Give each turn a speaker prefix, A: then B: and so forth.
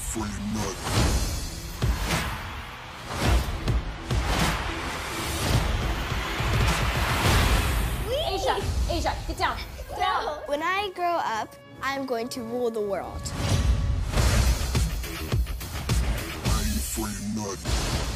A: afraid nothing.
B: Asia, get down. Down.
C: When I grow up, I'm going to rule the world.
A: I ain't afraid nothing.